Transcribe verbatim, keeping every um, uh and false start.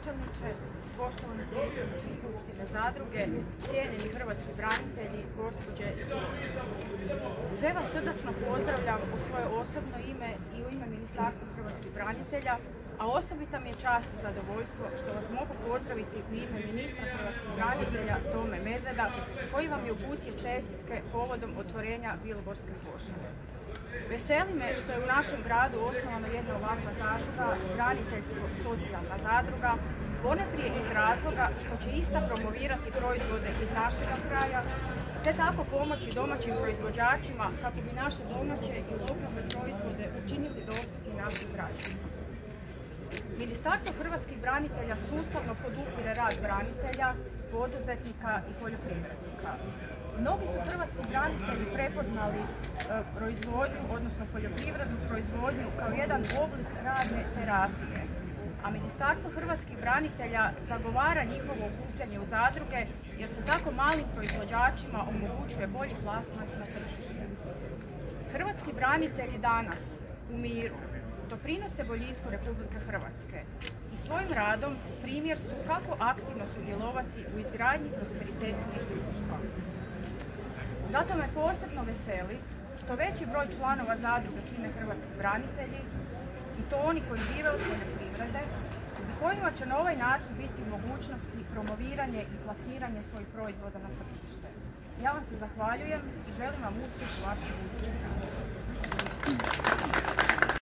gradonačelniče, poštovani predsjedniče Skupštine zadruge, cijenjeni hrvatski branitelji, gospođe i gospodo. Sve vas srdačno pozdravljam u svoje osobno ime i u ime Ministarstva hrvatskih branitelja, a osobita mi je čast i zadovoljstvo što vas mogu pozdraviti u ime ministra hrvatskih branitelja Tome Medveda, koji vam je uputio čestitke povodom otvorenja Bilogorske košare. Veseli me što je u našem gradu osnovana jedna ovakva zadruga, braniteljsko-socijalna zadruga, poneprije iz razloga što će ista promovirati proizvode iz našega kraja, te tako pomoći domaćim proizvođačima kako bi naše domaće i lokalne proizvode učinili dostupni našim građanima. Ministarstvo hrvatskih branitelja sustavno podupire rad branitelja, poduzetnika i poljoprivrednika. Mnogi su hrvatski branitelji prepoznali e, proizvodnju, odnosno poljoprivrednu proizvodnju kao jedan oblik radne terapije, a Ministarstvo hrvatskih branitelja zagovara njihovo okupljanje u zadruge jer se tako malim proizvođačima omogućuje bolji plasman na tržište. Hrvatski branitelji danas u miru doprinose boljitku Republike Hrvatske i svojim radom primjer su kako aktivno sudjelovati u izgradnji prosperitetnijeg društva. Zato me posebno veseli što veći broj članova zadruge čine hrvatski branitelji i to oni koji žive od poljoprivrede i kojima će na ovaj način biti u mogućnosti promoviranje i plasiranje svojih proizvoda na tržište. Ja vam se zahvaljujem i želim vam uspjeh u vašem radu.